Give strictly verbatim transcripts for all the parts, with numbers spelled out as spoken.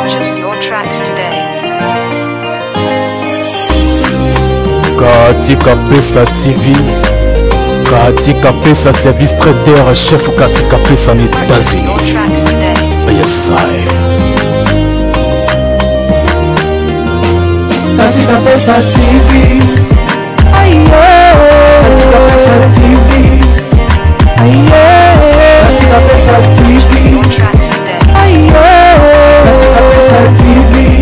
Purchase your tracks today. Katika Pesa T V, Katika Pesa Service Traiteur, chef Katika Pesa en Purchase your États-Unis. tracks today. Yes, I. Katika Pesa T V, aye. Katika Pesa T V, aye. Katika Pesa T Purchase V, your tracks today. aye. Katika Pesa T V,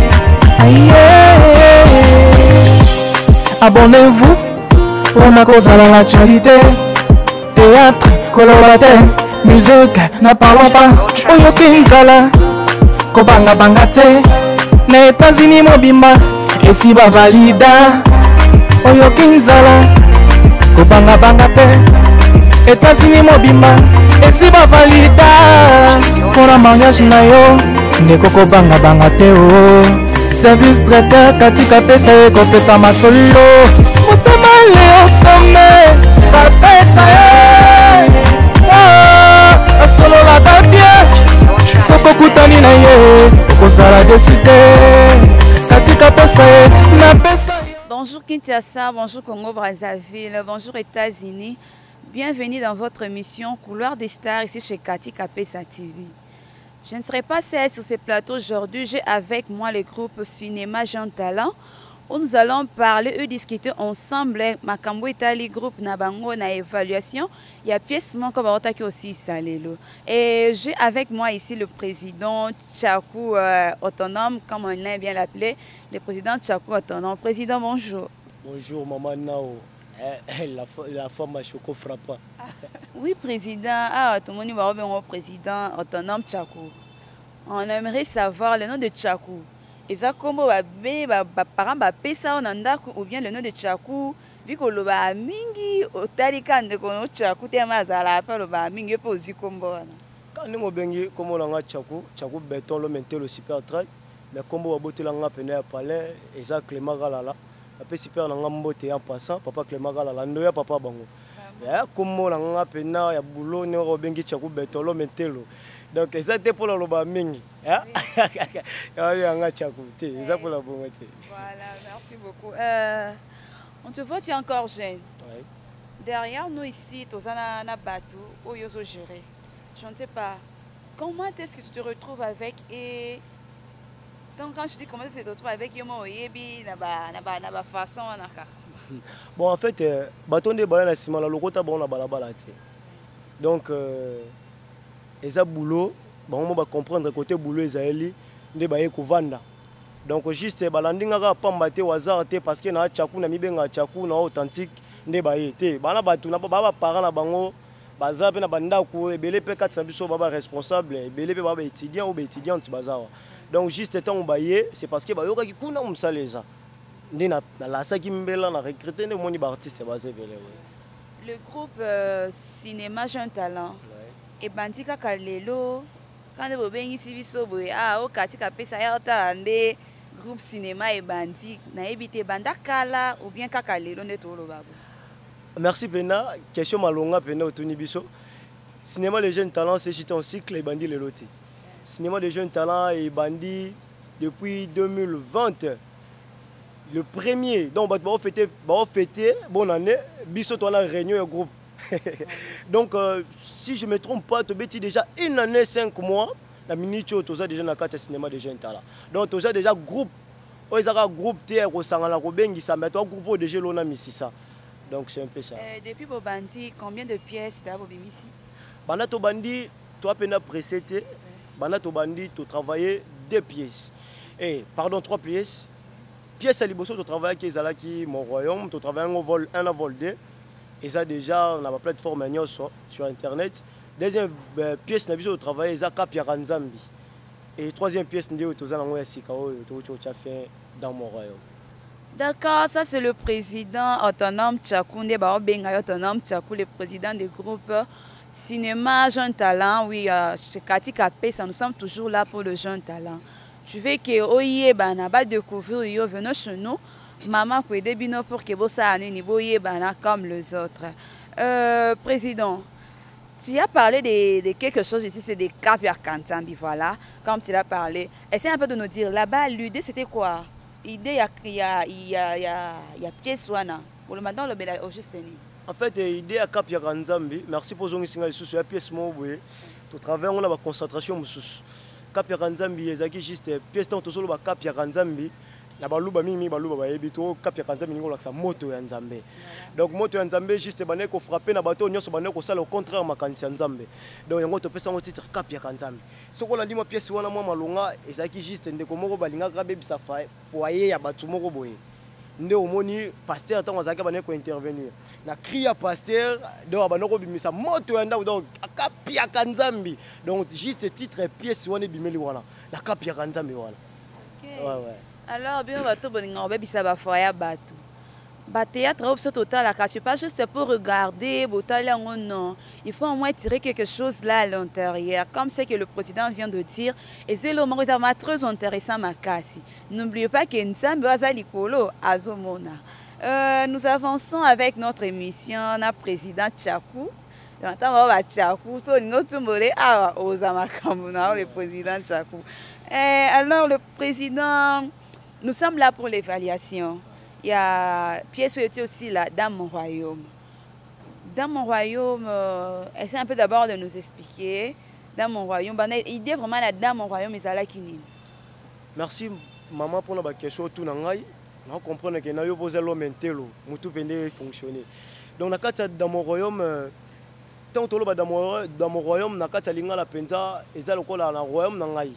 aye. Abonnez-vous pour ma cause à l'actualité. Théâtre, colorate, musique, n'a parlons pas. Oyo Kinzala, Kobanga Bangate, na États-Unis mobimba, et si ba valida. Oyo Kinzala, Kobanga Bangate, États-Unis mobimba, et si ba valida. Pour la mariage na yo, ndeko Kobanga Bangate oh. Service traiteur Katika Pesa eko pesa masolo. Mutema leo some, kapesa eh. Ah, asolo la kabie. Soko kutani na ye, okozala deside. Katika Pesa eh, na pesa. Bonjour Kinshasa, bonjour Congo Brazzaville, bonjour États-Unis. Bienvenue dans votre émission Couloir des Stars ici chez Katika Pesa T V. Je ne serai pas seule sur ce plateau aujourd'hui. J'ai avec moi le groupe Cinéma Jeune Talent où nous allons parler et discuter ensemble. Makambo Itali groupe Nabango na évaluation. Il y a pièce mon comme qui aussi salelo. Et j'ai avec moi ici le président Tchakou euh, autonome, comme on aime bien l'appeler, le président Tchakou autonome. Président, bonjour. Bonjour maman Nao. La, la forme à choco frappe. Oui, président. Ah, tout le monde va revenir au président autonome Tchakou. On aimerait savoir le nom de Tchakou. Et ça, comment les parents pesa ou bien le nom de Tchakou, vu que le ba mingi au talikan de kono Tchakou, tu as mal à la peur le ba mingi pour zikombo. Quand nous bengi comme on a Tchakou, Tchakou béton le mentel le super trail, mais comme on a boté l'anga pené à palais, et ça Clément Galala. Après super l'anga mboté en passant, papa Clément Galala, ndoya papa bango. Comme on a pené ya boulot, nous on bengi Tchakou béton le mentel. Donc ça c'était pour le loba mingi. Hein? Voilà, merci beaucoup. Euh, on te voit, tu es encore jeune. Oui. Derrière nous ici, tu as un bateau où ils ont géré. Je ne sais pas. Comment est-ce que tu te retrouves avec et donc quand je dis comment tu te retrouves avec Yomo Oyebi, na façon bon en fait, bateau de balai na ciment la lokota bon na balabala. Donc euh, et ça boulot, bon on va comprendre côté boulot Israëli. Donc juste balandinga ka pamba te wazar te parce que na Tchakou na mibenga Tchakou na authentique nde baye te bana batu na baba parents na bango baza pe na bandako ebele pe quatre cents biso baba responsable ebele pe baba étudiant ou ba étudiante bazar. Donc juste temps baye c'est parce que bayoka ki kuna musaleza nde na la sa ki mbela na recruter ne moni ba artiste bazé belé. Le groupe euh, Cinéma Jeune Talent et bandika kalelo. Quand vous avez ici, vous ah, au Katika Pesa Yartande, groupe cinéma et bandi, na évité bandakala ou bien kakalelo ne tolo babu. Merci Pena, question malonga Pena Otoni Biso. Cinéma des jeunes talents, c'est juste un cycle et bandi les lotis. Cinéma des jeunes talents et bandi depuis deux mille vingt. Le premier, donc on va fêter, on va fêter, bonne année, Biso on a réunion un groupe. Donc, euh, si je ne me trompe pas, tu as déjà une année, cinq mois, la minute où tu as déjà dans le cinéma de jeunes talents. Donc, tu as déjà groupe, tu as groupe T R au Sangala Robengi, ça met un groupe de Gelona Mississa. Donc, c'est un peu ça. Euh, depuis Bobandi, combien de pièces tu as ici? Bana Tobandi, tu as peine précédé. Bana Tobandi, tu as travaillé deux pièces. Et, pardon, trois pièces. Pièces à Liboso, tu as travaillé avec mon royaume, tu as travaillé un vol un, un vol deux. Et ça déjà, on a ma plateforme sur internet. Deuxième euh, pièce, on a travaillé avec Kapia Ranzambi. Et troisième pièce, on a fait dans mon royaume. D'accord, ça c'est le président autonome Tchakou, autonome Tchakou, le président du groupe Cinéma Jeune Talent. Oui, euh, chez Katika Pesa, nous sommes toujours là pour le jeune talent. Je veux que Oye Banaba découvrir, venez chez nous. Maman, pour aider pour que vous soyez comme les autres. Euh, président, Tu as parlé de, de quelque chose ici, c'est des Kapia Kantambi, voilà, comme tu l'as parlé. Essaye un peu de nous dire, là-bas, l'idée c'était quoi? L'idée, il y a, il y a, il y a, il y a pièce ouana. Pour le matin, le béla au juste ni. En fait, l'idée à Kapia Kantambi, merci pour ce que tu as dit, c'est une pièce mobile. Tout travers, on a la concentration. Kapia Kantambi, c'est juste une pièce dans tout seul, Kapia Kantambi. Na baluba mingi baluba ba ebito Kapia Kantambi ningo la sa moto ya Nzambe. Donc moto ya Nzambe juste bané ko frapper na bato nyonso bané ko sala au contraire makanisi ya Nzambe. Donc yango to pesa ngo titre Kapia Kantambi. Soko la ndima pièce wana mwa malonga ezaki juste ndeko moko balinga ka bebisa foyer ya batu moko boye. Nde omoni pasteur tango azaka bané ko intervenir. Na cria pasteur donc banoko bimisa moto ya ndako donc Kapia Kantambi. Donc juste titre pièce wana bimeli wana. La Kapia Kantambi wana. Okay. Ouais ouais. Alors, bien, on va tout bonheur, on va bien ça foyer bateau. Bah théâtre option total à c'est pas juste pour regarder, non. Il faut au moins tirer quelque chose là à l'intérieur, comme c'est que le président vient de dire. Et c'est le moment très intéressant ma casse. N'oubliez pas que Nzambe Azalikolo Azomona. Euh, nous avançons avec notre émission, na président Tchakou. Tchakou, so ngotumbole ah Ozamakamuna, le président Tchakou. Alors le président, nous sommes là pour l'évaluation. Il y a pièce était aussi là dans mon royaume. Dans mon royaume, euh, essaie un peu d'abord de nous expliquer. Dans mon royaume, l'idée vraiment là dans mon royaume, mais à la kinine. Merci maman pour la question tout nangai. On comprend que na yo poser l'homme intelo, mutu pende fonctionner. Donc na kata dans mon royaume, tant que dans mon dans mon royaume na kata linga la penza, ezalo ko la royaume nangai.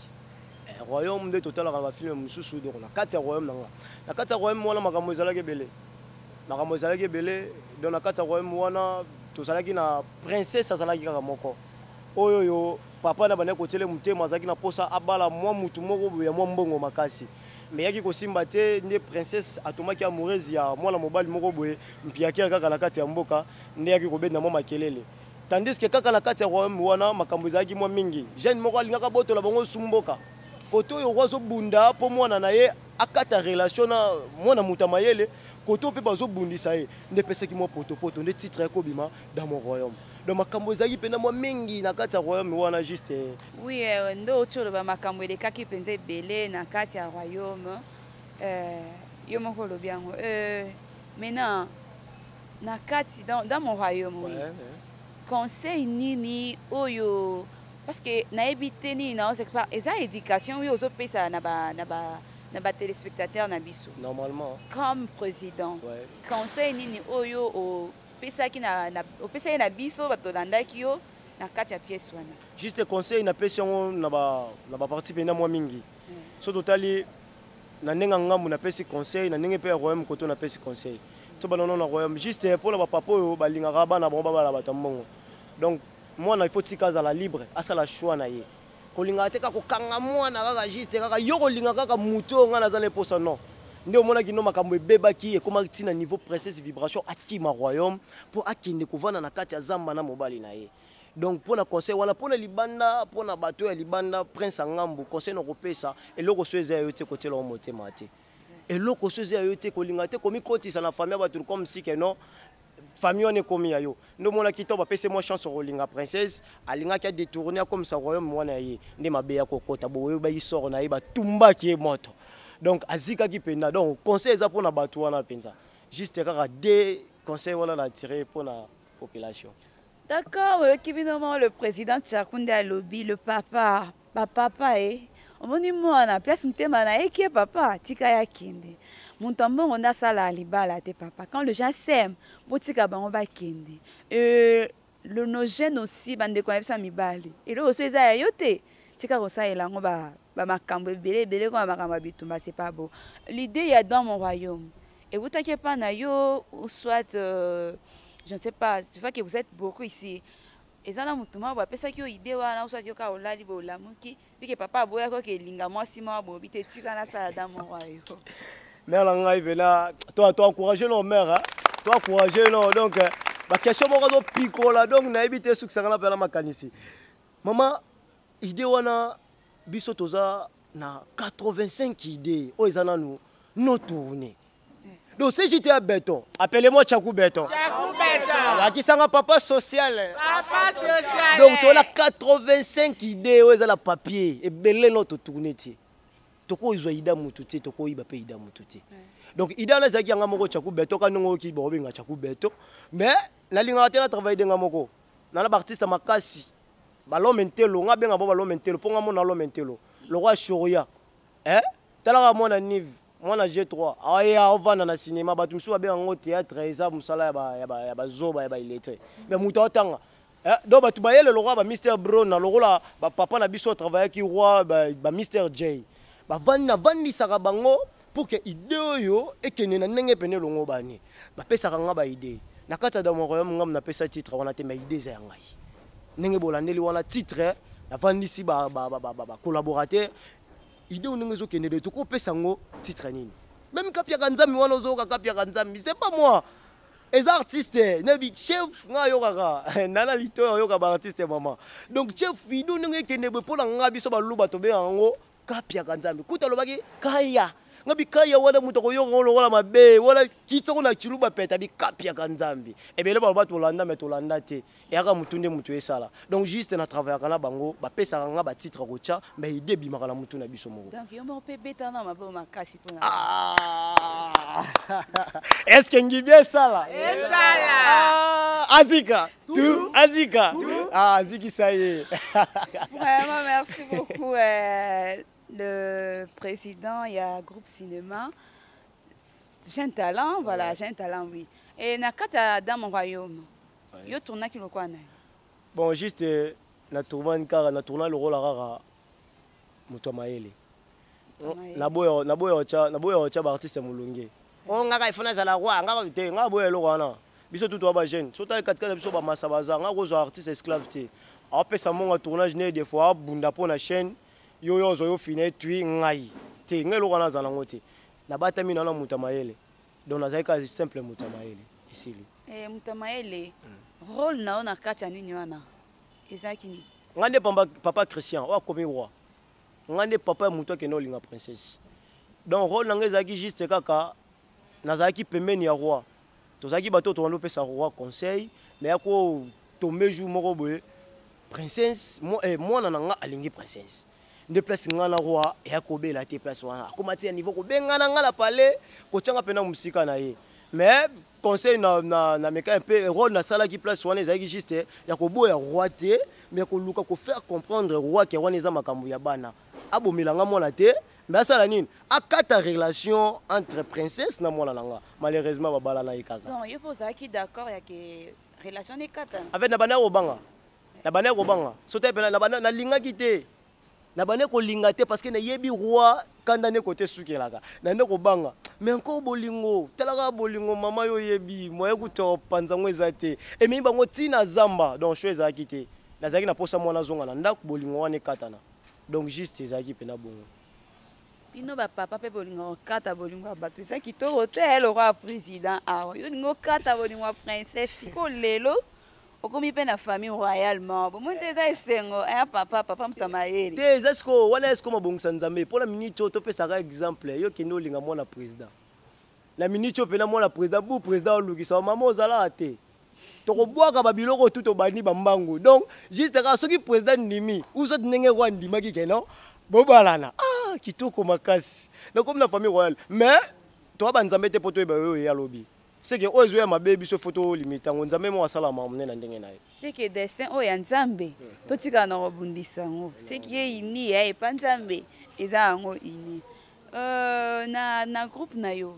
Royaume de total à la film mususu donc na kati ya royaume nanga na kati ya royaume wana makambo ezalaki belé makambo ezalaki belé donc na kati ya royaume wana tozalaki na princesse azalaki kaka moko oyo yo papa na bana kotele mutema azalaki na posa abala mwa mutu moko ya mwa mbongo makasi mais yaki kosimba te nde princesse atomaki amoureuse ya mwana mobali moko boye mpiaki kaka na kati ya mboka nde yaki kobenda mwa makelele tandis que kaka na kati ya royaume wana makambo ezalaki mwa mingi jeune moko alingaka botola bango sumboka koto yo wazo bunda po mwana na ye akata relation na mwana mutamayele koto pe bazo bundisa ye nde pesaki mo poto poto nde titre ya kobima dans mon royaume donc makambo ezaki pena mo mingi na kati ya royaume wana juste oui ndo otolo ba makambo elekaki penze belé na kati ya royaume euh yo moko lo biango euh maintenant na kati dans, dans mon royaume oui ouais, conseil nini oyo parce que na évité ni na c'est pas eza éducation oui aux autres pays ça na ba na ba na ba téléspectateurs na biso normalement comme président ouais. Conseil nini oyo o pesa ki na na o pesa na biso bato landaki yo na kati ya pièce wana juste conseil na pesa na ba na ba parti pena mwa mingi so totali na nenga ngamu na pesa conseil na nenge pe royaume koto na pesa conseil to ba non na royaume juste pour na ba papa yo balingaka bana bon baba la batambongo donc moi il faut tika za la libre asa la choix na ye kolinga te ka kokanga mwana kaka juste kaka yo kolinga kaka muto nga na za le posa non ndio mona kino makambo ebebaki e koma tina niveau princesse vibration akima royaume pour akinde kovana na kati ya zamba na mobali na ye donc pour na conseil wana pour na libanda pour na bato ya libanda prince ngambu conseil no kopesa eloko soeze ya yote kotela o motema te eloko soeze ya yote kolinga te komi kotisa na famille bato comme si que non famille on est comme yo ndo mona kito ba pese moi chance rolinga princesse alinga ki détourner comme ça royaume wana ye ndi mabe ya kokota boyo ba isoro na ye ba tumba ki moto donc azika ki pena donc conseil za pour na bato wana penza juste kaka des conseils wala na tirer pour la population. D'accord, évidemment le président Tchakounde a lobby le papa papa papa eh omoni mwana place mtema na eki papa tika ya kinde Montambo on a ça là libala te papa quand les gens s'aiment botika ba on va kinde euh le nos jeunes aussi bande ko ebisa mibali et là aussi ça yote tika ko ça ela ngo ba ba makambo belé belé ko makambo bitumba c'est pas beau l'idée il y a dans mon royaume et vous t'inquiétez pas na yo ou soit euh, je ne sais pas je vois que vous êtes beaucoup ici et ça na mutuma ba pesa ki yo idée wana ou soit yo ka olali bo lamuki bike papa boya ko ke linga mwasi ma bo bite tika na ça dans mon royaume. Mère Langai Vena, toi, toi encourager nos mères, hein? Toi encourager nos donc la question moi do pico là donc na éviter ce que ça na pela makanisi. Maman, idée wana biso toza na quatre-vingt-cinq idées o ezana nous no tourner. Donc si j'étais à béton, appelez-moi Tchakou Béton. Tchakou Béton. Qui s'en papa social. Papa social. Donc tu as quatre-vingt-cinq idées où la papier et belé notre tourner. Toko izo ida mututi, toko iba pe ida mututi. Donc ida na zaki nga moko Tchakou Béton ka nongo ki bo benga Tchakou Béton. Mais na linga tena travail de nga moko. Na la artiste makasi. Balo mentelo nga benga bo balo mentelo ponga mona lo mentelo. Le roi Choria. Hein? Tala mona nive. Moi, na G trois. Ah, il y a un cinéma. Je me suis dit que théâtre, il y a un zoba, il y a illettré. Mais je me suis dit donc, tu le roi, mister Brown, le roi, papa na biso travaillé qui roi, mister J. Vandi vandi sarabango pour que idée yo et que nena nenge pene longo bani. Ba pesa kanga ba idée. Na kata da mon royaume ngam na pesa titre wana te ma idée za ngai. Nenge bolandeli wana titre, na vandi si ba ba ba ba collaborateur. Idée on ngezo kende de to ko pesa ngo titre nini. Même kapia kanzami wana ozoka kapia kanzami, c'est pas moi. Les artistes, nabi chef nga yokaka, nana lito yoka ba artiste maman. Donc chef idée on nge kende be pona nga biso ba luba to be ngo kapia kanzami. Kuta lobaki kaya. Ngabi kaya wana muto ko yoka ngolola mabe, wala kitoko na chiluba peta bi kapia kanzambi. Et bien le ba to landa mais to landa te. Et aka mutunde mutu esala. Donc juste na travailler kana bango, ba pesa nga ba titre ko cha, mais idée bi makala mutu na biso moko. Donc yo mo pe beta na mabo makasi pona. Ah! Est-ce que ngi bien ça là? Esala. Ah, Azika. Tout, Azika. Ah, Aziki ça y est. Vraiment merci beaucoup euh, le président, il y a groupe cinéma. J'ai un talent, voilà, j'ai un talent, oui. Et nakata dans mon royaume. Yo tourna ki lokwa na. Bon, juste na tourna car na tourna le rôle rara muto maele. Na boyo na boyo cha na boyo cha ba artiste mulunge. On ngaka ifuna za la roi, ngaka te ngaka boyo lo wana. Biso tout ba jeune. Sota katika biso ba masabaza, ngaka zo artiste esclave te. Apesa monga tournage né des fois bunda po na chaîne. Yo yo zo yo fine tui ngai. Te ngelo wana za nango te. Na bata mina na muto maele. Donc na zaika simple muto maele. Ici. Eh muto maele. Rôle na ona kati nini wana. Ezaki ni. Ngande papa papa Christian, wa komi roi. Ngande papa muto ke no linga princesse. Donc rôle nanga ezaki juste kaka nazaki pembeni ya roi. Tozaki bato to wano pesa roi conseil, mais ako tombe jour moko boye princesse mo eh mwana nanga alingi princesse. Nde place ngana roi e akobela te place wana. Akomati ya niveau ko benga nanga la palais ko tchanga pena musika na ye. Mais conseil na na na meka un peu rôle na sala qui place wana ezaki juste ya ko boya roi te mais ko luka ko faire comprendre roi ke wana eza makambo ya bana. Abo milanga mona te mais ça la nine akata relation entre princesse na mona nanga malheureusement ba bala na ikaka. Donc il faut ça qui d'accord ya que relation ne kata. Avec na bana ko banga. Na bana ko banga. Sote pe na bana na linga kité. Na bana ko linga te parce que na yebi roi kanda ne côté sukelaka. Na ndeko banga. Mais encore bolingo, telaka bolingo mama yo yebi, moye kuto panzango ezate. Et mi bango tina zamba donc chose a quitté. Na zaki na posa mona zonga na ndako bolingo wane katana. Donc juste ezaki pena bongo. Bino ba papa pe bolingo kata bolingo bato ça qui to hôtel le roi président ah yo ngo kata bolingo princesse ko lelo okomi pe na famille royalement bon moi déjà esengo un papa papa mtamaeli te esko wana esko mabongisa nzambe pour la minute to pesa ka exemple yo kino linga mona président la minute pe na mona président bu président lukisa mama ozala ate to ko boaka ba biloko tout obani bambango donc juste ka soki président ndimi uzo ndenge kwa ndima ki keno bobalana ah kitoko makasi donc comme la famille royale mais to ba nzambe te poto ba yo ya lobi. C'est que ozo ma baby so photo limite ngo nzambe mo asala ma mne na ndenge na ye. C'est que destin o ya nzambe to tika na robundisa ngo c'est qui est ini ya e pa nzambe eza ngo ini euh na na groupe na yo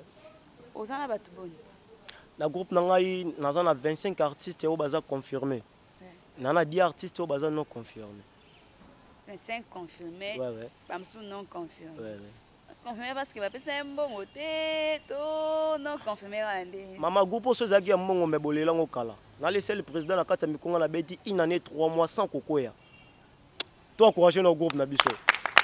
ozana batu boni na groupe na ngai naza na vingt-cinq artistes o baza confirmé na na dix artistes o baza non confirmé vingt-cinq confirmés ouais ouais pamsou non confirmé ouais ouais confirmé parce que va pesa mbongo te to non confirmé rande mama groupe so zaki ya mbongo me bolela ngo kala na laisser le président na kata mikonga na beti une année trois mois sans kokoya to encourager no groupe na biso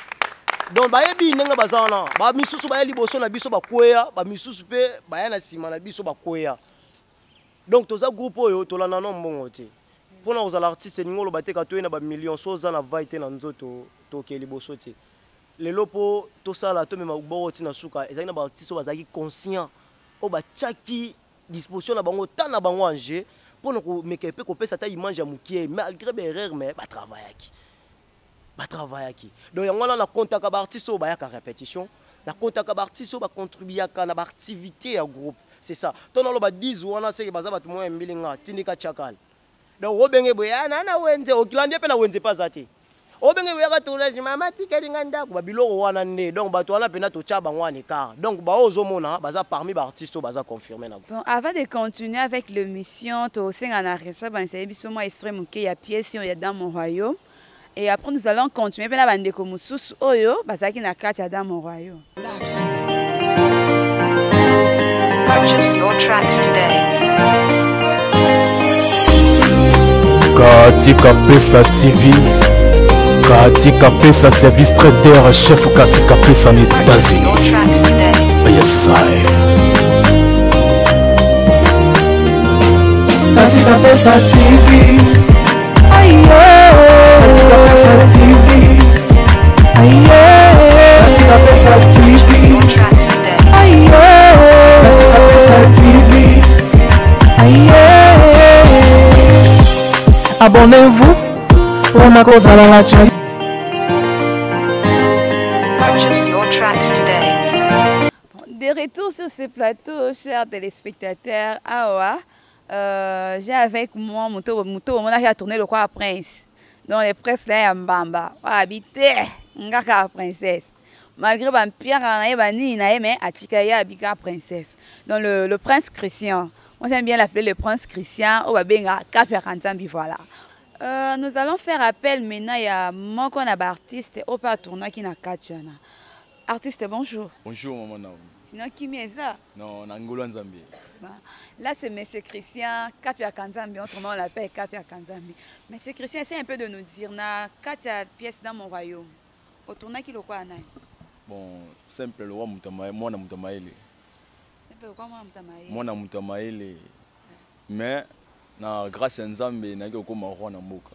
donc ba yebi nenga bazana ba misusu ba yeli boso na biso ba koya ba misusu pe ba yana sima na biso ba koya donc toza groupe oyo to lana no mbongo te pona ozala artiste ngolo bateka to ena ba millions so za na vaite na nzoto to ke liboso te les lopos tout ça là tout même boro tina suka ezaki na ba artiste bazaki conscient o ba tchaki disposition na bango tant na bango anje pour nous meke pe ko pesa ta image ya mukie malgré be erreur mais ba travailler ki ba travailler ki donc yango na contact ba artiste ba ya ka répétition na contact ba artiste ba contribuer ka na ba activité ya groupe c'est ça ton lo ba dix wana c'est baza ba tumo mbilinga tindika chakal donc obenge boya na na wenze okilande pe na wenze pas zate obenge boya ka tournage mama tikelinga ndako ba biloko wana ne donc ba to wana pena to cha bango ane car donc ba ozomona baza parmi ba artistes baza confirmé na bon avant de continuer avec l'émission to senga na recherche ban c'est biso moi extrême que ya pièce ya dans mon royaume et après nous allons continuer pena bande ko mususu oyo bazaki na kati ya dans mon royaume. Purchase your tracks today. Katika Pesa T V, Katika Pesa Service Traiteur, chef Katika Pesa en Purchase États-Unis. your tracks today. Yes, I. Katika Pesa T V, aye. Katika Pesa T V, aye. Katika Pesa T Purchase V, your tracks today. aye. Katika Pesa T V, aye. Abonnez-vous pour ma cause à la naturelle. Purchase your tracks today. De retour sur ce plateau, chers téléspectateurs, Awa, euh, j'ai avec moi Mouto Mouto, on a tourné le quoi prince. Donc les princes là, Mbamba, habité, Ngaka princesse. Malgré ban Pierre Anaï Bani, mais Atikaya Abika princesse. Donc le, le prince Christian, moi j'aime bien l'appeler le prince Christian, au Babenga, Kapia Kantambi, voilà. Euh, nous allons faire appel maintenant à mon artiste, au pas tourner qui n'a Katuana. Artiste, bonjour. Bonjour, maman. Sinon, qui m'est ça? Non, Nangolo Nzambi. Bon. Là, c'est M. Christian, Kapia Kanzambi, autrement on l'appelle Kapia Kanzambi. M. Christian, essaie un peu de nous dire, na Katia pièce dans mon royaume. Au tournant qui le quoi, Anaï? Bon, simple, le roi Moutamaele, moi, Moutamaele. Simple, quoi, moi, Moutamaele? Moi, Moutamaele. Mais, na grâce à Nzambe, na yo koma roi na mboka.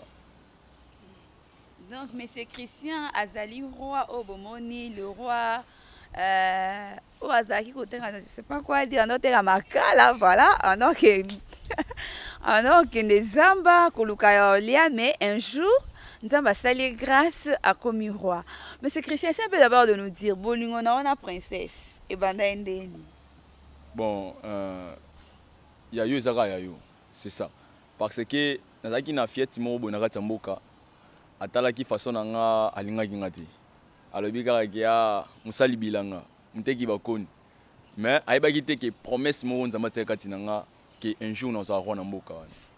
Donc, M. Christian, Azali, roi Obomoni, le roi. Euh, oh, Azaki, je ne sais pas quoi dire. On a Makala, voilà. On a que. On a que des Zamba, Kolukayolia, mais un jour, Nzamba sali grâce à commis roi. M. Christian, c'est un peu d'abord de nous dire, Bolingo, on a une princesse. Et Banda Ndeni. Bon, il y a eu Zara, Yayo. C'est ça. Parce que, dans la fiette, mon bon arrêt mboka. Atalaki façon nga alinga kingati alobika kia musali bilanga muteki bakoni mais aiba kite ke promesse mo nzamba tsekati nanga que un jour nous allons na mboka.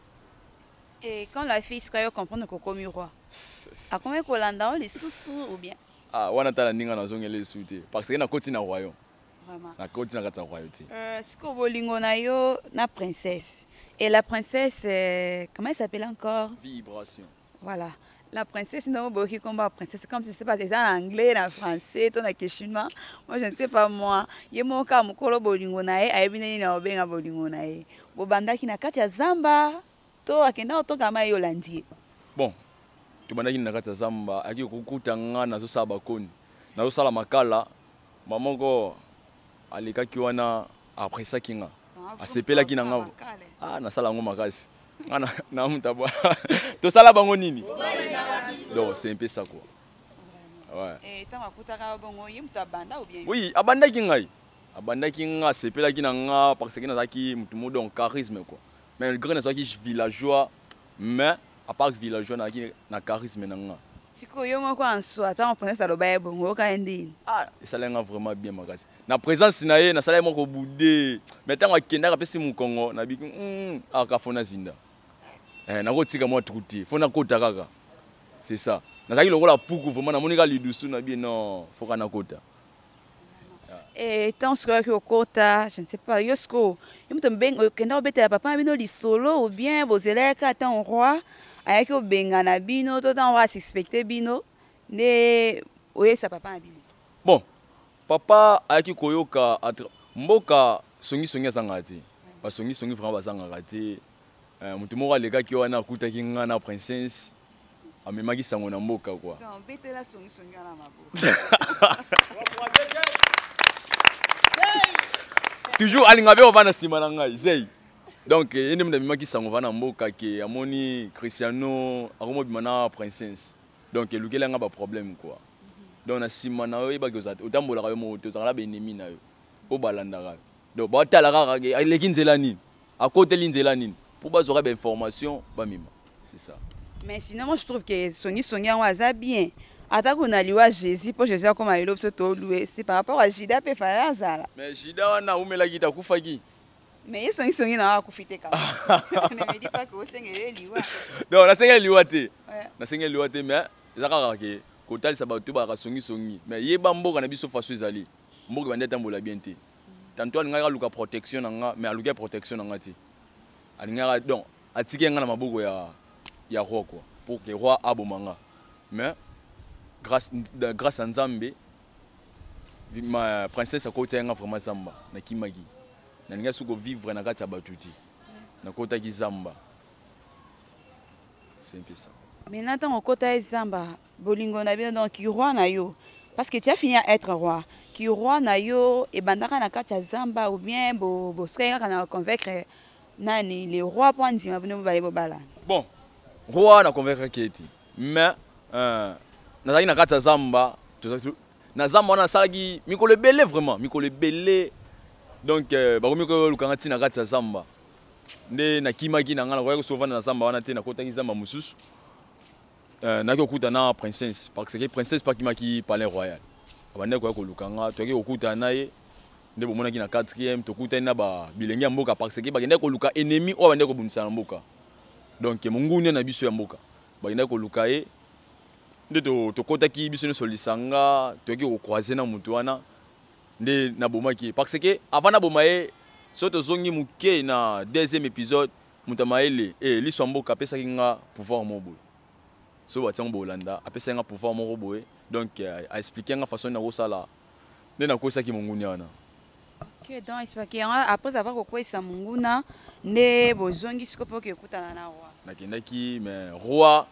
Et quand la fille se comprendre que comme roi a combien kolanda les sous ou bien ah wana tala ninga na zongele souté parce que na koti na royaume vraiment na koti na kata royauté euh siko bolingo na yo na princesse et la princesse euh, comment elle s'appelle encore Vibration. Voilà. La princesse, non, beaucoup combat princesse, comme si c'est pas des en anglais, en français, ton chinois. Moi, je ne sais pas moi. Il y a mon cas, mon colo bolingo nae, a ebine na obenga bolingo nae. Bobanda ki na kati ya zamba, to akenda to kama yolandi. Bon, tu banda ki na kati ya zamba, aki kukuta nga na zo saba koni. Na zo sala makala, maman ko alika ki wana après ça kinga. Asepela ki na nga. Ah, na sala ngo makasi. Ana na mutaba. To sala bango nini? Donc c'est un peu ça quoi. Ouais. Et tant makutaka bongo yim to abanda ou bien? Oui, abanda ki ngai. Abanda ki nga sepela ki na nga parce que na zaki mutu mo donc charisme quoi. Mais le grand na zaki villageois mais à part villageois na ki na charisme na nga. Siko yo moko en soi, tant on prenait ça le baye bongo ka ndini. Ah, ça l'a vraiment bien makasi. Na présence na ye na sala moko boudé. Mais tant akenda ka pesi mu Congo na biki mm akafona zinda. Eh na kotika moi trouté. Fona kota kaka. C'est ça. Nazaki lokola puku vraiment na monika lidusu na bien non, faut kana kota. Et tant ce que au kota, je ne sais pas, yosko. Yo mutu mbeng okenda obetela papa bino li solo ou bien bozeleka tant roi. Ayaki obenga na bino to tant wa suspecter bino ne oye sa papa na bino. Bon, papa ayaki koyoka mboka songi songi azangati. Ba songi songi vraiment bazangati. Euh mutu moko aleka ki wana kuta ki nga na princesse. Amemaki sango na mboka quoi. Non, betela songi songi na mabo. toujours alinga be ovana sima na ngai zei donc ene mna bimaki sango vana mboka ke amoni Cristiano akomo bimana princesse donc elukela nga ba problème quoi donc na sima na yo ba ke otambola ka yo moto za la benemi na yo o balanda ka donc ba tala ka ke leki nzela nini à côté nzela nini pour bazora ba information ba mima c'est ça. Mais sinon, moi, je trouve que Sony Sony a bien. Attaque on a lu à Jésus pour Jésus comme il a loué. C'est par rapport à Jida peut faire ça. Mais Jida on a où mais la guitare koufaki. Mais Sony Sony n'a pas profité quand même. Ne me dis pas que vous singez liwa. Non, la singé liwa te. La singé liwa te mais zakaka ke kotal sabatu ba ka Sony Sony. Mais yeba mboka na biso faso ezali. Mboka bande tambola bien te. Tantôt ngaka luka protection nga mais aluka protection nga te. Alingaka donc atike nga na maboko ya ya roi quoi pour que roi abomanga mais grâce grâce à Nzambe ma princesse a côté nga vraiment Zamba na kimaki na ninga suko vivre na kati ya batuti na kota ki Zamba c'est un peu ça. Mais maintenant au côté Zamba bolingo na bien donc roi na yo parce que tu as fini à être roi qui roi na yo et bandaka na kati ya Zamba ou bien bo bo soka kana convaincre nani les rois pour ndima bino balé bobala. Bon roi na convaincre Keti mais euh nazaki na kati ya Zamba na Zamba on a salaki mikolo belé vraiment mikolo belé donc ba komi ko lukanga tina kati ya Zamba nde na kimaki na ngala ko sovana na Zamba wana te na kota ki Zamba mususu euh na ko kuta na princesse parce que princesse pa kimaki palais royal abande ko ko lukanga to ki okuta naye nde bomona ki na quatrième to kuta na ba bilenge mboka parce que ba kende ko luka ennemi o bande ko bunisa na mboka. Donc mungune na biso ya mboka bagenda ko lukaye nde to to kotaki biso ne solisanga to ki ko croiser na mutu wana nde na bomaki parce que avant na bomaye soto zongi muke na deuxième épisode mutamaele eh liso mboka pesa kinga pouvoir mobo so batia bolanda apesa nga pouvoir moko boye donc a expliquer nga façon na kosala nde na kosa ki mungune wana. Ok, donc expliquer après avoir quoi ça munguna ne bozongi siko po ke kutana na roi. Nakendaki mais roi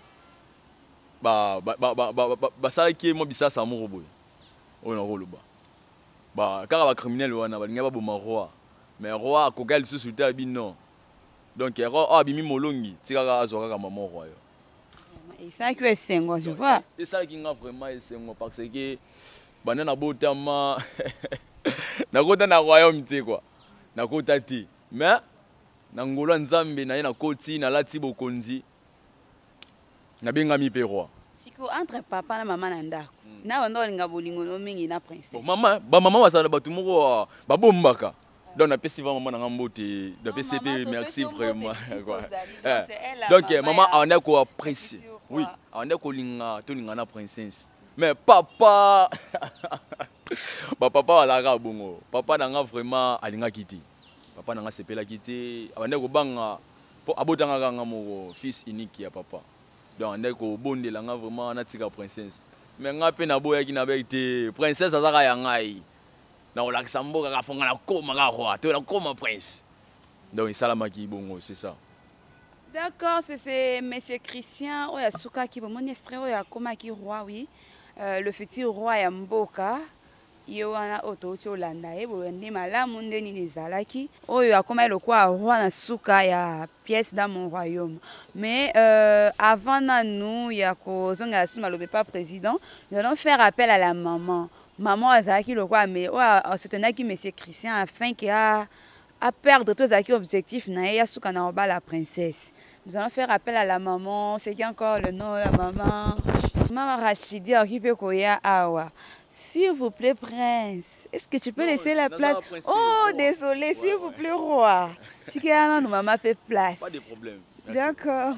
ba ba ba ba ba ba salaki mo bisasa moko boye. O na roloba. Ba kaka ba criminel wana balinga ba boma roi. Mais roi akogal sous ta bino. Donc roi abimi molongi tikaka azoka ka maman roi yo. Et ça que sengo je vois. Et ça qui nga vraiment sengo parce que bana na botama na kota na royaume te quoi. Na kota te. Mais na ngolo Nzambe na ye na koti na lati bokonzi na benga mi pe roi. Siko entre papa na maman na ndako. Na bando linga bolingo no mingi na princesse. Bon maman, ba maman wasala batu moko ba bombaka. Donc na pesi va maman na ngambote, na pesi pe merci vraiment quoi. Donc maman on a ko apprécier. Oui, on a ko linga to linga na princesse. Mais papa ba papa wala bongo. Papa na nga vraiment alinga kiti. Papa nanga sepela kiti abande ko banga po abotanga kanga mo fils unique ya papa donc ande ko bondela nga vraiment na tika princesse mais nga pe na boya ki na bete princesse azaka ya ngai na olakisa mboka ka fonga na koma ka roi to na koma prince donc salama ki bongo c'est ça. D'accord, c'est c'est monsieur Christian oya suka ki bo monestre oya koma ki roi oui euh, le futur roi ya mboka yo wana otouti olanda ye boye nde malamu nde nini ezalaki oyo akoma elokwa roi na suka ya pièce dans mon royaume mais euh, avant nanu ya kozonga sima lobe pas président nous allons faire appel à la maman maman azalaki lokwa mais oyo soutenaki monsieur Christian afin qu'il a à perdre tous les objectifs na ye ya suka na oba la princesse. Nous allons faire appel à la maman, c'est qui encore le nom de la maman? Maman Rachidi occupé koya awa. S'il vous plaît, prince, est-ce que tu peux non, laisser la place? Oh, désolé, ouais, s'il ouais. vous plaît, roi. Si quelqu'un nous maman fait place. Pas de problème. D'accord.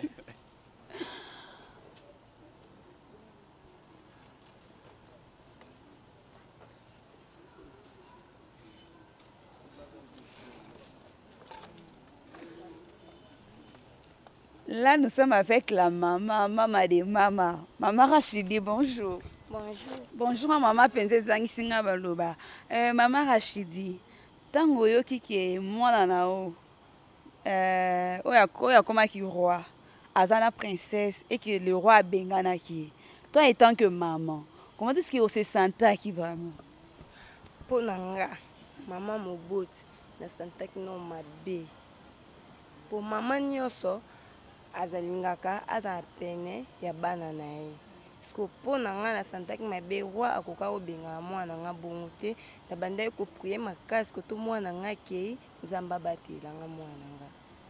Là, nous sommes avec la maman, maman de maman. Maman Rachidi, bonjour. Bonjour. Bonjour à maman Penze Zangisinga Baloba. Euh, maman Rachidi, tango yo kiki mwana na o. Euh, oya oya koma ki roi, azana princesse et que le roi bengana ki. Toi étant que maman, comment est-ce que vous se sentez qui vraiment? Pour nanga. Maman moboti na santaki no mabe. Po mama nyonso azalingaka aza pene ya bana na ye. Sko po na nga na santaki mabe roi akoka obenga mwana nga bongo te na bandai ko prier makasi ko to mwana nga kei nzamba batela nga mwana nga.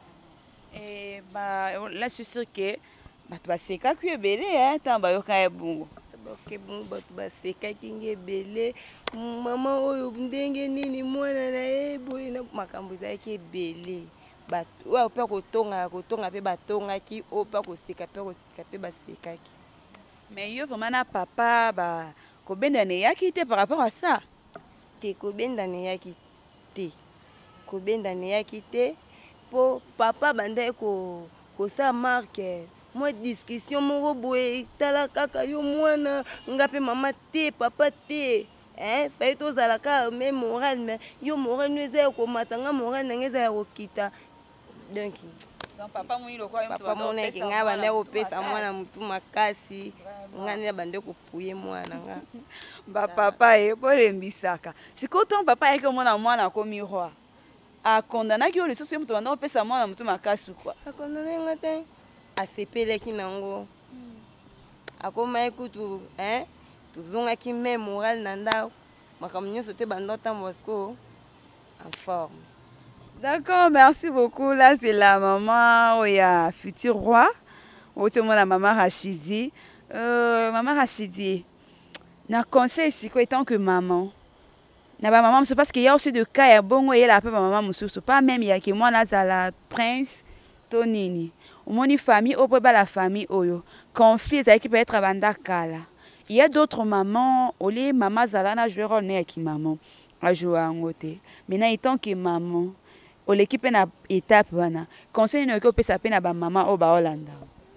Eh ba là je suis sûr que ba tu baseka ku ebele hein tamba yoka e bungu. Ok bungu ba tu baseka kinge ebele mama oyo ndenge nini mwana na ye boye na makambo ezalaki ebele. Ba wa pe ko tonga ko tonga pe batongaki o pa ko seka pe ko seka pe basekaki. Mais yo vraiment na papa ba ko benda ne yaki te par rapport à ça. Te ko benda ne yaki te. Ko benda ne yaki te. Po papa bandai ko ko sa marque moi discussion moko boye tala kaka yo mwana ngape mama te papa te hein fayi to zala ka même moral mais yo moral neza ko matanga moral nangeza ya kokita donc donc papa muni lo kwa papa mona ki nga bandai ko pesa mwana mutu makasi ngani bandai ko puye mwana nga ba papa e polembisaka siko ton papa e ko mona mwana ko miroir a condamné que le souci mutu banda opesa mwana mutu makasi kwa a condamné ngate asepelaki nango akoma ekutu hein tuzongaki même moral na ndako makambo nyonso te bandota mosco en forme. D'accord, merci beaucoup. Là c'est la maman il y a futur roi autrement la maman Rachidi euh, maman Rachidi na conseil si quoi étant que maman na ba maman c'est parce qu'il y a aussi de cas ya bongo et la maman mususu pas même il y a que moi là za la prince tonini omoni famille au pas la famille oyo confie ça qui peut être banda kala il y a d'autres mamans olé maman zalana jouer rôle né qui maman a jouer en côté maintenant étant que maman o l'équipe na étape wana conseil no ko pesa pe na ba maman o ba Hollanda.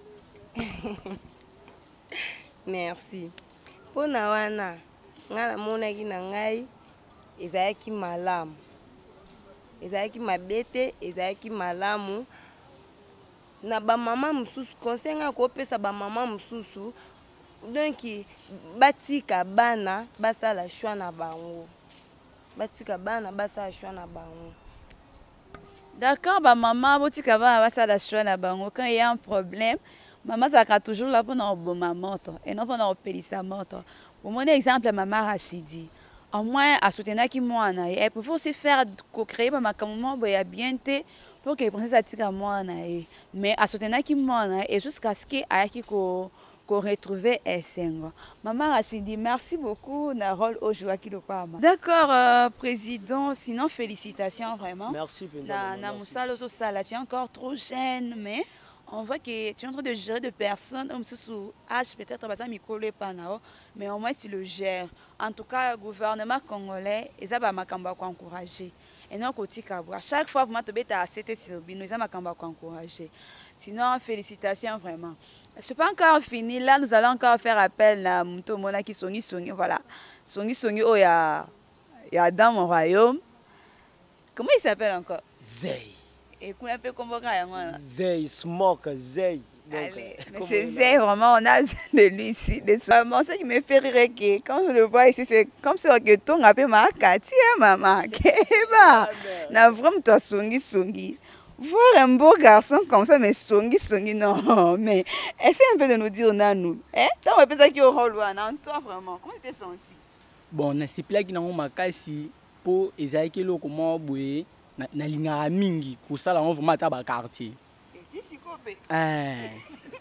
Merci pona wana ngala mona ki na ngai ezayaki malamu ezayaki mabete ezayaki malamu na ba mama mususu conseil nga ko pesa ba mama mususu donc batika bana basala choix na bango batika bana basala choix na bango. D'accord, bah maman botika bana basala choix na bango quand il y a un problème maman ça sera toujours là pour nous bon maman et non pour nous pelisa moto. Pour mon exemple maman Rachidi au moins à soutenir qui moi na et pour aussi faire co-créer ma maman boya bien te pour que princesse atika moi na mais à soutenir qui moi na et jusqu'à ce que ayaki ko ko retrouver Essengo. Maman Rachidi merci beaucoup na rôle aujourd'hui le quoi. D'accord euh, président sinon félicitations vraiment. Merci na na musalo so sala tu es encore trop jeune mais on voit que tu es en train de gérer de personnes comme sous H peut-être pas mikolo panao mais au moins tu le gères. En tout cas le gouvernement congolais ils a ba makamba ko encourager et non côté kabwa chaque fois vous m'avez beta c'était sur bino ils a makamba ko encourager. Sinon félicitations vraiment. C'est pas encore fini là nous allons encore faire appel à Muto Mona qui songi songi voilà. Songi songi oh ya ya dans mon royaume. Comment il s'appelle encore? Zey. Et qu'on appelle comme ça, Zey, Smoke, Zey. Allez, mais c'est Zey, vraiment, on a de lui ici. Moi, ça qui me fait rire, que quand je le vois ici, c'est comme si on ton appelle ma Cathy, maman. Keba, na vraiment toi songi songi. Voir un beau garçon comme ça, mais songi songi, non. Mais essaie un peu de nous dire, Nanou. Eh, t'as un peu ça qui est au rôle, non, toi vraiment. Comment tu t'es senti? Bon, na c'est plat qui n'a pas makasi pour Ezaïki lo comment boué. Na linga mingi kusala on vraiment ta ba quartier et tu si copé eh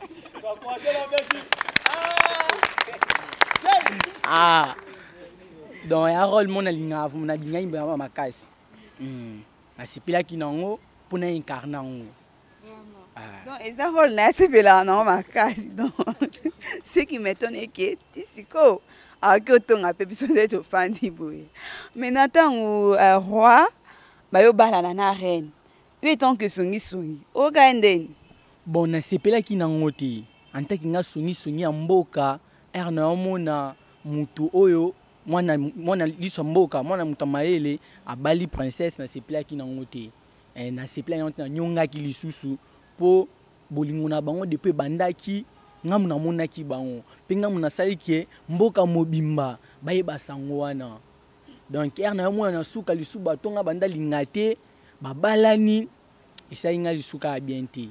ah donc ya rôle mon na linga na linga imba makasi hmm na sipila kinango pour na incarner ngo donc et ça rôle na sipila na makasi donc ce qui m'étonne est que tu si ko a que ton a besoin d'être fandi boy mais Nathan ou roi bayo bala na reine lui tant que songi songi o gaendeni bon na sepela ki na ngoti anta ki nga songi songi ya mboka erna mona mutu oyo mwana mwana liso mboka mwana mutamayele abali princesse na sepela ki na ngoti eh na sepela na nyonga ki lisusu po bolingo na bango depuis bandaki ngamu na monaki bango pe ngamu na sali ki mboka mobimba baye basango wana donc ere na yo mwana na suka lisu bato nga banda linga te babalani esali nga lisuka ya bien te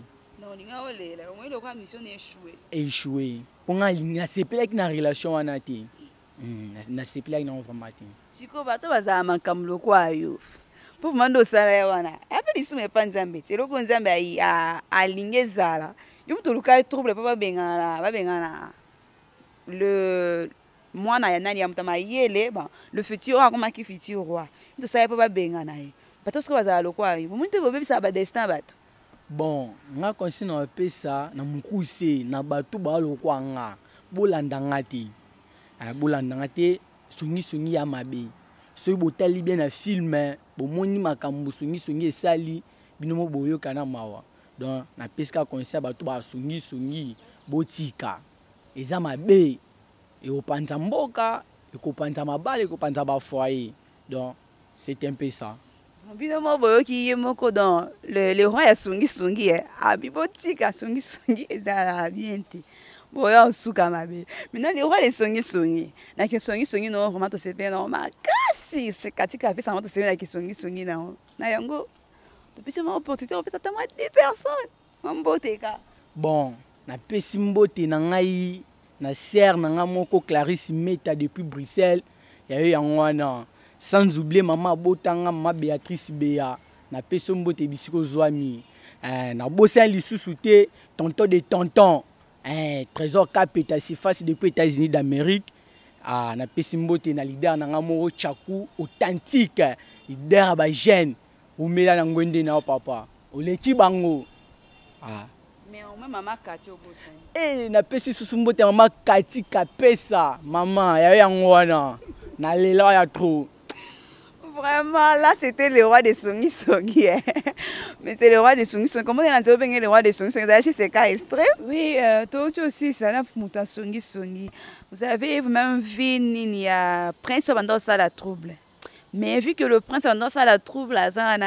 échoué mpo nga nasepelaki na relation wana te nasepelaki nango vraiment te sikoyo bato bazala makambo lokwa yo mpo vuma nde osala ye wana ape lisumu epa nzambe te eloko nzambe alingi ezala yo moto oluka trouble mpo babengana babengana le mwana ya nani ya moto mayele le futur akomaki futur roi moto osala ye mpo babengana ye bato sikoyo bazala lokwa yo bomoni te bobebisaka badestin bato bon nga konsi na bapesa na mokuse na bato balokwa nga bolanda nga te bolanda nga te songisongi ya mabe soki botali bien na filme bomoni makambo songisongi esali bino mo boyokana mawa donc napesika konsi ya bato basongisongi botika eza mabe ekopanza mboka ekopanza mabala ekopanza bafoyer donc c'est un peu ça bino mo boyoki ye moko dans le roi ya songisongi abi botika songisongi ezala bien te boya osuka mabe maintenant le roi de songisongi na ke songisongi no vraiment to sepela no makasi katika pesa mo to sepela na ke songisongi na na yango to pesi mo opportunité o pesa tama dix personnes mboteka bon na pesi mbote na ngai na sœur na nga moko Clarisse Meta depuis Bruxelles ya yo yango wana sans oublier maman botanga maman Béatrice Béa na pesi mbote bisiko zwami eh na bossa lisusu te tonton de tonton eh trésor capita si face depuis États-Unis d'Amérique ah na pesi mbote na leader na nga moko Chaku authentique leader ba jeune umela na ngwende na papa oleki bango ah mais au moins maman Kati obosa eh na pesi susu mbote maman Kati kapesa maman ya yango wana na lela ya trop. Vraiment, là, c'était le roi des Songi Songi. Mais c'est le roi des Songi Songi. Comment on a dit le roi des Songi Songi? C'est un cas extrême. Oui, euh, toi aussi, ça n'a pas Songi Songi. Vous avez vous-même vu, il y a Prince Obando ça la trouble. Mais vu que le Prince Obando ça la trouble,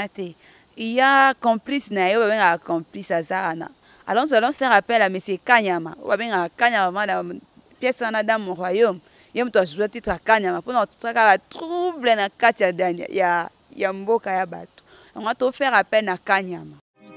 il y a complice, Nayo, un complice à Zahana. Alors, nous allons faire appel à M. Kanyama. Ou bien Kanyama, la pièce dans mon royaume. Il y a un titre à Kanyama pour notre trouble na kati ya dania ya ya mboka ya bato. On va te faire appel à Kanyama.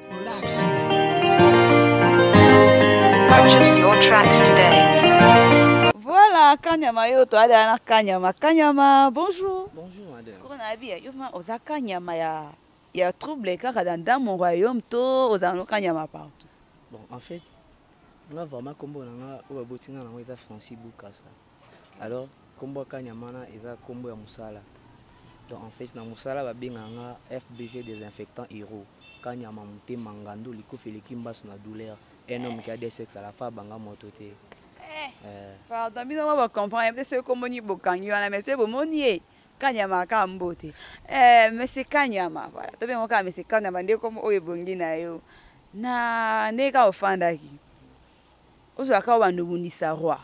Purchase your tracks today. Voilà Kanyama yo to ada na Kanyama. Kanyama, bonjour. Bonjour madame. Ko na bi yo ma oza Kanyama ya ya trouble kaka dans mon royaume to oza no Kanyama partout. Bon en fait, on a vraiment combo na o botinga na eza Francis Bukasa. Alors, combo Kanyamana eza combo ya musala. Donc en fait, na musala ba benganga F B G désinfectant héros. Kanyama muté mangando liko feleki mbasu na douleur. Un homme qui a des sexes à la fa banga mototé. Eh. Pardon, bino ba comprendre, peut-être que comme ni bokangi wana mais c'est bon monier. Kanyama ka mbote. Eh, monsieur Kanyama, voilà. To bengo ka monsieur Kanyama ndeko comme oyo bongi na yo. Na neka ofandaki. Ozo akawa ndubundisa roi.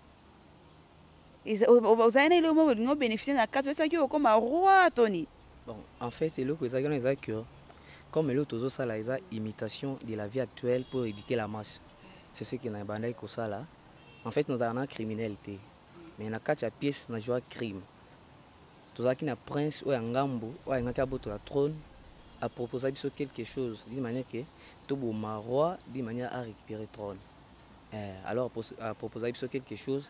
Vous avez le moment où bénéficier de la carte, c'est comme un roi, Tony. Bon, en fait, c'est le que comme l'autre ça là, imitation de la vie actuelle pour éduquer la masse. C'est ce qui n'a pas été ça là. En fait, nous avons une criminalité, mais on a quatre pièces dans le crime. Tout ça qui n'a prince ou un gambo ou un cabot la trône a proposé quelque chose d'une manière que tout le roi d'une manière à récupérer le trône. Eh, alors, à proposer quelque chose,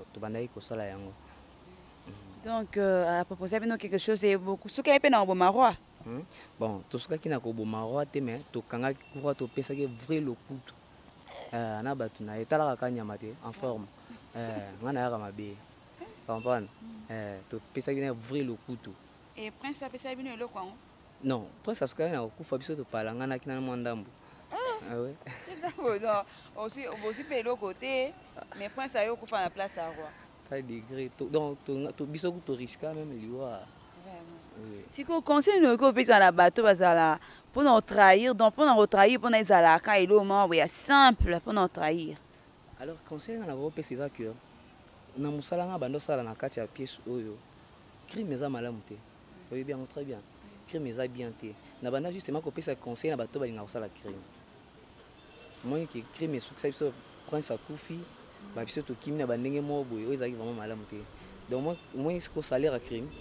donc, euh, à proposer quelque chose, c'est beaucoup. Ce qui est dans le roi. Bon, tout ce qui est dans le roi, c'est que tu as vrai le coup. Tu en forme. Tu comprends? Tu as vrai le coup. Et Prince a fait le quoi? Non, Prince a fait un coup. Tu as parlé ah oui. C'est d'accord. Aussi, aussi payer le côté, mais Prince a eu qu'on fait la place à roi. Pas degré. Donc, tu biso tu risques même liwa. Si qu'on conseille nous qu'on peut dans la bateau bazala pour nous trahir, donc pour nous trahir pour nous zala quand il est au moment où il est simple pour nous trahir. Alors conseil na ba pesa ça que na musala nga bando sala na kati ya pièce oyo. Crime za malamu te. Oui bien très bien. Crime za bien te. Na banda justement ko pesa conseil na bateau balinga sala crime. Moi qui crime succès so prince a kufi ba biso to kimi na bandenge mo boyo ezaki vraiment malamu te. Donc moi moi ce ko salaire à crime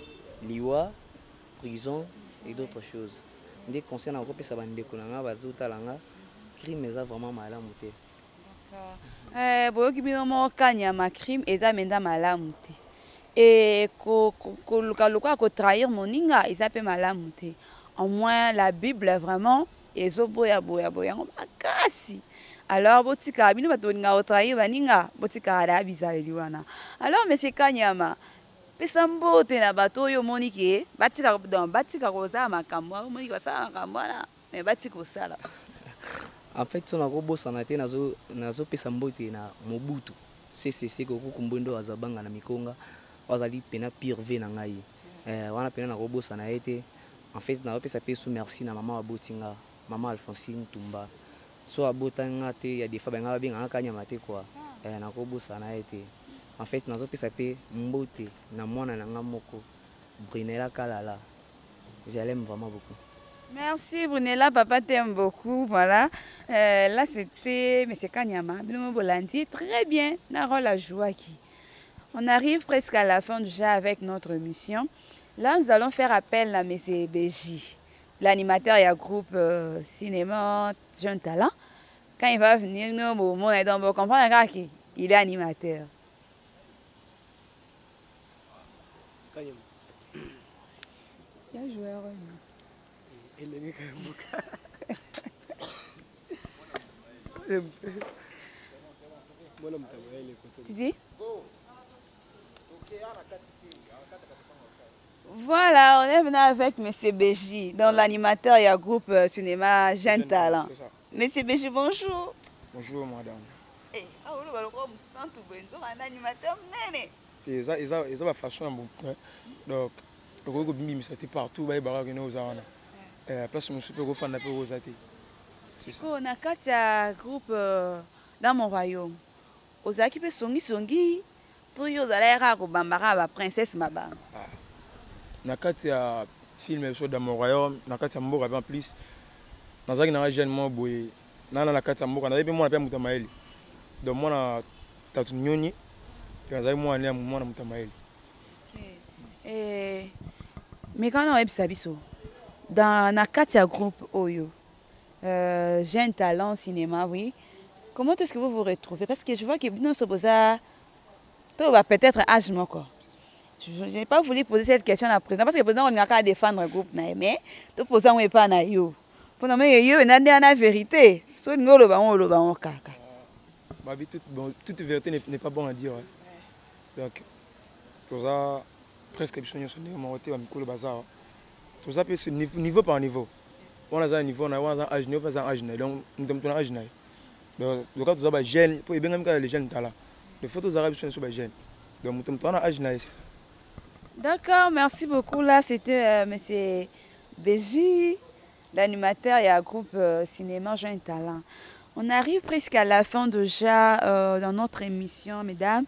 liwa, prison et d'autres choses. Dès qu'on s'en a encore ça va nous découvrir, bazouta langa, crime est vraiment mal à monter. Eh, boyo kibino mo kanya ma crime eza menda malamu te. Et ko ko luka luka ko trahir moninga eza pe malamu te. Au moins la Bible vraiment ezo boya boya boya makasi. Alors botika bino bato ninga o trahir baninga botika ala bizali wana. Alors monsieur Kanyama pesa mbote na bato yo monike batika dans batika koza makambo monike basala makambo na mais batika osala. En fait, son agro sanate nazo nazo pesa mbote na Mobutu. C'est c'est c'est ko kumbondo azabanga na mikonga. Wazali pena pire ve na ngai. Eh wana pena na robo sana été. En fait, na pesa peso merci na maman abotinga, maman Alphonsine Tumba. So abotanga te ya defa benga benga kanya mate quoi. Eh na robo sana été. En fait, nazo pesa pe mbote na mwana na ngamoko. Brunella Kalala. Je l'aime vraiment beaucoup. Merci Brunella, papa t'aime beaucoup, voilà. Euh, là c'était M. Kanyama, Binomo Bolandi, très bien, Narol la joie qui. On arrive presque à la fin déjà avec notre mission. Là nous allons faire appel à M. B J, l'animateur et à groupe euh, cinéma Jeune Talent. Quand il va venir, nous on comprendre qu'il est animateur. Il y a un joueur. Tu dis? Voilà, on est venu avec M. B J, dans l'animateur et un groupe euh, cinéma Jeune Talent. M. B J, bonjour. Bonjour, madame. Eh, ah, on va un animateur. Et ça, ça, ça va façon donc, le groupe Bimbi, c'était partout, bah, il va y avoir aux arènes. Eh, place où je suis peu fan de Rosati. C'est ça. On a quatre groupes dans mon royaume. Aux équipes songi songi, tous les allèrent au bambara la princesse Mabam. Na quatre films dans mon royaume, na quatre mboka en plus. Na zaki na jeune mo boy. Na na quatre mboka na depuis moi na Mutamaeli. Donc moi na tatu nyoni. Na zaki moi na moi na Mutamaeli. Eh, mais quand on est biso dans na quatre groupe Oyo, euh, Jeune Talent cinéma, oui. Comment est-ce que vous vous retrouvez? Parce que je vois que nous sommes peut-être âge moi quoi. Je n'ai pas voulu poser cette question à la présidente parce que le président on n'a qu'à défendre le groupe mais tout posant on pas na yo. Pour nous mais yo na na vérité. So nous le on le on kaka. Bah toute bon, toute vérité n'est pas bon à dire. Donc tout ça presque besoin de sonner mon côté à Mikolo bazar. Tout ça c'est niveau, niveau par niveau. On a un niveau, on a un âge, on a un âge, donc nous sommes un âge. Donc, le cas, tout ça, jeune, pour bien même les jeunes talents. Les photos arabes sont sur les jeunes. Donc, nous sommes un âge, c'est ça. D'accord, merci beaucoup. Là, c'était euh, M. B J, l'animateur et un groupe euh, cinéma Jeune Talent. On arrive presque à la fin déjà euh, dans notre émission, mesdames.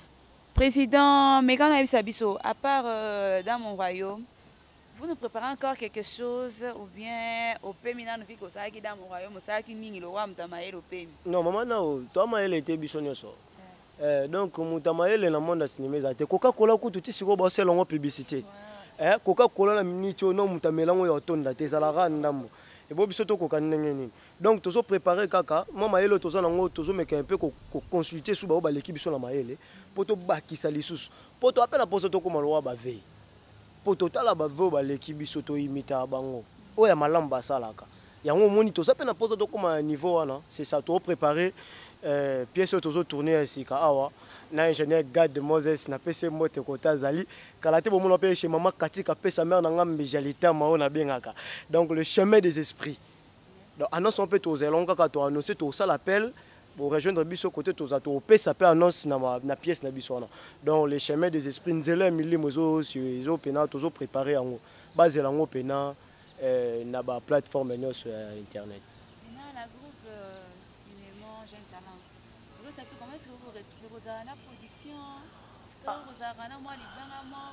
Président Megan Abisabiso, à part euh, dans mon royaume, vous nous préparez encore quelque chose ou bien au P M I nous ça qui dans mon royaume ça qui mingi le roi Mutamaeli au P M I. Non maman non, toi Maël était bisonné ça. Euh donc Mutamaeli na monde cinéma ça te Coca-Cola ko tout siko ba c'est longo publicité. Eh Coca-Cola na minute no Mutamela ngo ya tonda te zalara ndambo. Et bo biso to ko kanenge nini. Donc tozo préparer kaka, moi Maël tozo nango tozo meka un peu ko consulter sous ba l'équipe biso na Maël pour to bakisa lisusu. Pour to appela pour to ko malwa ba veille. Pour total la bavo ba l'équipe biso to imita bango oya malamba salaka yango moni to ça pe na poto to comme niveau wana c'est ça to préparer euh pièce to zo tourner sika awa na ingénieur Gad de Moses na pese mote kota zali kala te bomo pe chez maman katika pesa mère na ngambe jalita mao na bengaka donc le chemin des esprits donc annonce on peut to zelonga ka to annoncer to ça l'appel pour rejoindre biso côté to za to pesa pe annonce na na pièce na biso wana donc les chemins des esprits nzela mili mozo sur zo pena to zo préparer yango base lango pena euh na ba plateforme sur internet. Maintenant la groupe euh, cinéma Jeune Talent. Vous savez comment est-ce que vous retrouvez vos la production vous avez moi libanga moi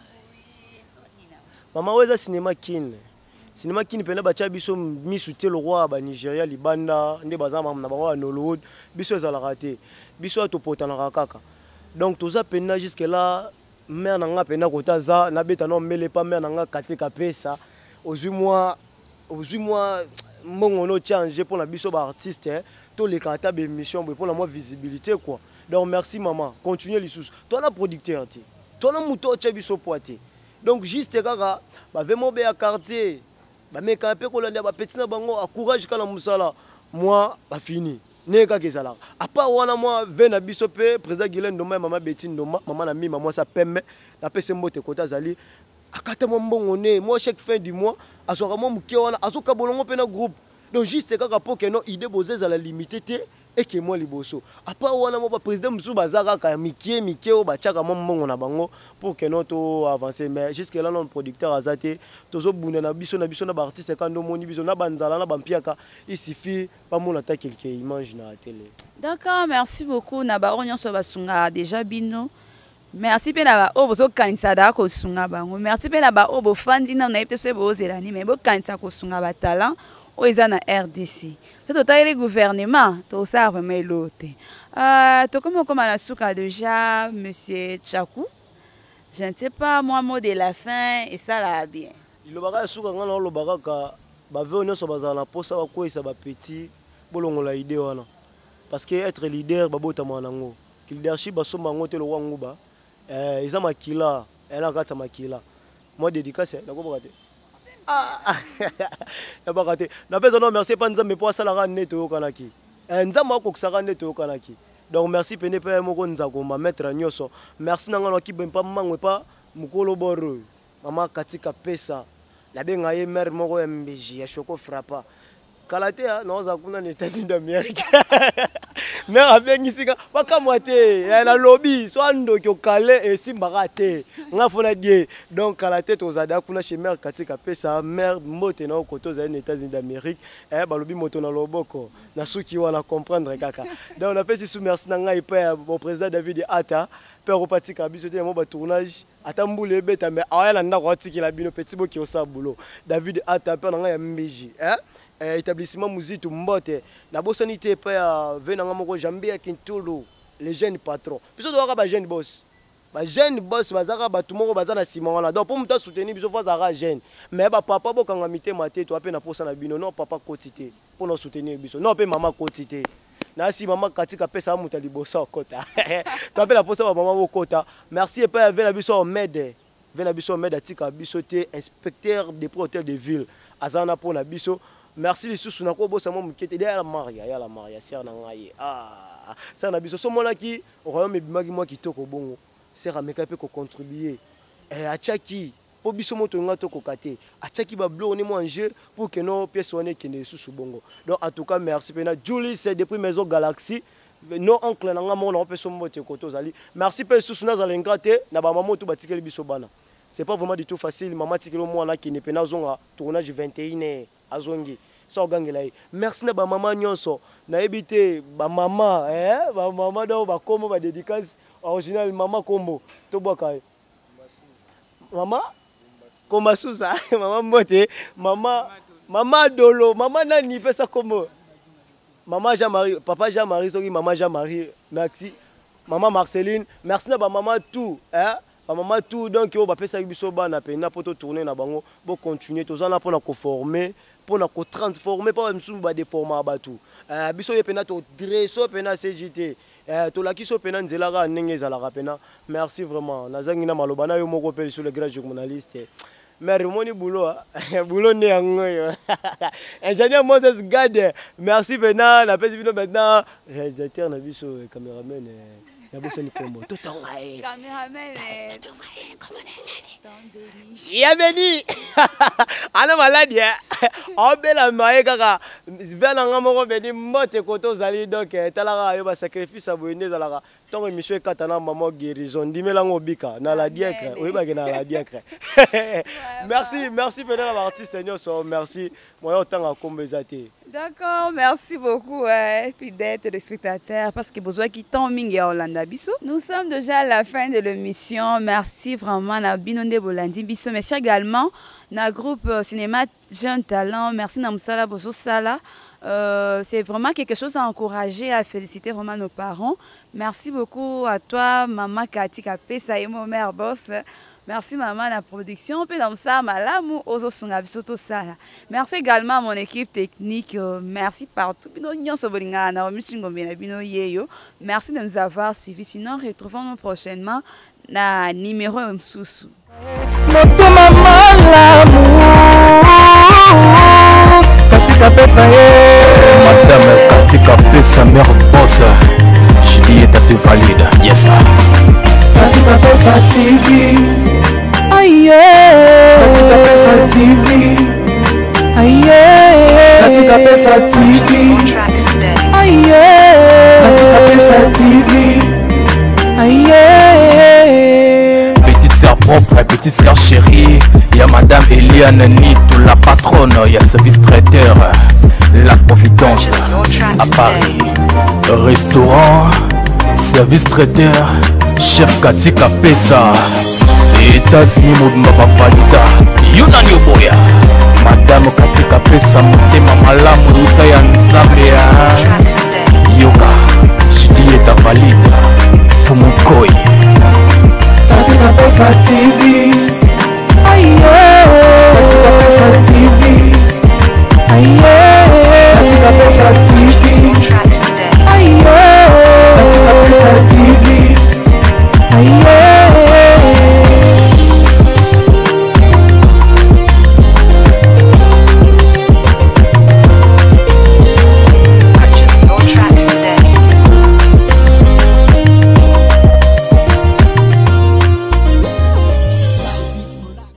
maman weza cinéma kin cinéma kin pena bacha biso misute le roi ba Nigeria libanda nde bazama na bango na Hollywood biso za la raté biso to potana kaka donc tout ça pena jusque là mère nanga pena kotaza na beta no mele pa mère nanga katika pesa ozui moi ozui moi mongono changer pour la biso ba artiste to les kata be mission pour la moi visibilité quoi. Donc merci maman, continuez les sous. Toi la producteur ti. Toi la muto cha biso poité. Donc juste kaka ba vraiment be à quartier. Ba me ka pe ko landa ba petit na bango encourage kala musala. Moi ba fini. Neka kezala. À part wana moi vena biso pe président Guilain Ndoma maman Betty Ndoma, maman na mi maman sa pemme na pese mbote kota zali. Akata mo mbongo ne moi chaque fin du mois asoka mo muke wana asoka bolongo pe na groupe. Donc juste kaka po que non idée bozeza la limité te et que moi liboso. À part wana mo ba président musu bazaka ka mikie mikie o ba chaka mo mbongo na bango pour que non to avancer mais jusque là non producteur azate tozo bunda na biso na biso na ba artiste kando moni biso na banzala na bampiaka il suffit pas mon attaque quelqu'un image na télé. D'accord, merci beaucoup na ba onyo so basunga déjà bino. Merci pe na ba obozo kanisa da ko sunga bango. Merci pe na ba obo fandi na na yete se bozela ni mais bo kanisa ko sunga ba talent o eza na R D C. C'est total le gouvernement to ça vraiment l'autre. Euh to comme comme la souka déjà monsieur Tchakou. Je ne sais pas moi mot de la fin et ça là bien. Il le baga souka ngana lo baga ka ba veo nyoso bazala posa ba ko isa ba petit bolongo la idée wana. Parce que être leader ba bota manango. Leadership ba so mango te lo wangu ba. Eh isa makila, ela kata makila. Moi dédicace na ko bakate. Ah, ya bakate. Na pesa non merci pas nzambe po asala ka neto yokanaki. Eh nzambe ko kusaka neto yokanaki. Donc merci pene pe moko nzako ma maître nyoso. Merci nanga no ki bempa mangwe pa mukolo boro. Mama katika pesa. La benga ye mère moko ya mbeji ya choko frappa. Kalate na za kuna ni États-Unis d'Amérique. Mais avec ici pas moitié la lobby soit ndo ki okale et simbaka te nga fona die donc à la tête aux ada kuna chez mère katika pesa mère mote na koto za les États-Unis d'Amérique eh ba lobby moto na loboko na suki wana comprendre kaka donc on appelle sous merci na ngai pa au président David Ata père opatika biso te mo ba tournage atambule beta mais ayala nda ko tikila bino petit bo ki osa boulot David Ata père na ngai ya mbiji eh établissement Muzitu Mbote na bossanité pa ya venanga moko jambe ya Kintulu les jeunes patrons biso doka ba jeune boss ba jeune boss bazaka ba tumoko bazana sima wana donc pour muta soutenir biso fa zaka jeune mais ba papa bokanga mitema te to ape na posa na bino non papa kotité pour nous soutenir biso non pe mama kotité na si mama katika pesa muta libosa kota to ape la posa ba mama bokota merci et pa ya vena biso med vena biso med atika biso te inspecteur des hôtels de ville azana pour na biso. Merci les sous na ko bossa mo mukete derrière la maria ya la maria sœur na ngai ah ça na biso so mona ki royaume bimaki moi kitoko bongo sœur ameka pe ko contribuer eh achaki po biso moto ngato ko kate achaki ba blo ni mo en jeu pour que nos pièces soient kende sous bongo donc en tout cas merci pena Julie c'est depuis Maison Galaxy no oncle na ngamo na peso mbote koto zali merci pe sous na zalenga te na ba maman tout batikeli biso bana c'est pas vraiment du tout facile maman tikelo mo na ki ne pena zonga tournage vingt et une heures azongi so gangela merci na ba maman nyonso na ebité ba maman eh ba maman do ba kombo ba dédicace original maman kombo to boka maman komba suza maman mbote maman maman dolo maman nani pesa kombo maman Jean-Marie papa Jean-Marie soki maman Jean-Marie merci maman Marceline merci na ba maman tout eh ba maman tout donc yo ba pesa biso ba na pena poto tourner na bango bo continuer tozana pona ko former pour nous transformer pas même sous des formats bateau euh biso yepena to dresso pena C J T euh to la kiso pena nzela ga ndenge za la pena merci vraiment nazangi na maloba na yo moko pe sur le grand journaliste mais remoni boulot boulot ne yango ingénieur Moses Gade merci pena na pesi bino maintenant réalisateur na biso caméraman ya bossa ni kombo to tonga e Cameraman ya beni ana maladi o bela maye kaka bela ngamoko beni mote koto zali donc talaka yo ba sacrifice aboyende zalaka tongo émission katana maman guérison ndimela ngobika na la diacre oyeba ke na la diacre merci merci pena la artiste nyoso merci moyo tanga kombo ezate. D'accord, merci beaucoup, euh, fidèles téléspectateurs, parce que besoin qui tombe mingi à Hollanda Bissou. Nous sommes déjà à la fin de l'émission. Merci vraiment à Binonde Bolandi Bissou. Merci également à groupe euh, cinéma Jeune Talent. Merci à Moussala Bosso Sala. Euh, c'est vraiment quelque chose à encourager, à féliciter vraiment nos parents. Merci beaucoup à toi, maman Cathy Kapesa et mon mère boss. Merci maman la production. Merci également à mon équipe technique. Merci partout. Merci de nous avoir suivis. Sinon, retrouvons-nous prochainement dans le numéro Msusu. Madame Cathy Kapesa, mère boss. Je dis est à te valide. Yes sir. Cathy Kapesa T V. Aïe. Cathy Kapesa T V. Aïe. Cathy Kapesa T V. Aïe. Cathy Kapesa T V. Aïe. Petite sœur propre, petite sœur chérie. Y'a Madame Eliane Nito, la patronne. Y'a le service traiteur, la Providence à Paris. Restaurant, service traiteur, chef Cathy Kapesa. États-Unis, Moudmaba Valida. Yunani Oboya. Madame Cathy Kapesa, Motema Malamu, Ruta ya Nzambe. Yoga, Judi est à valide. Fumukoi. Cathy Kapesa T V.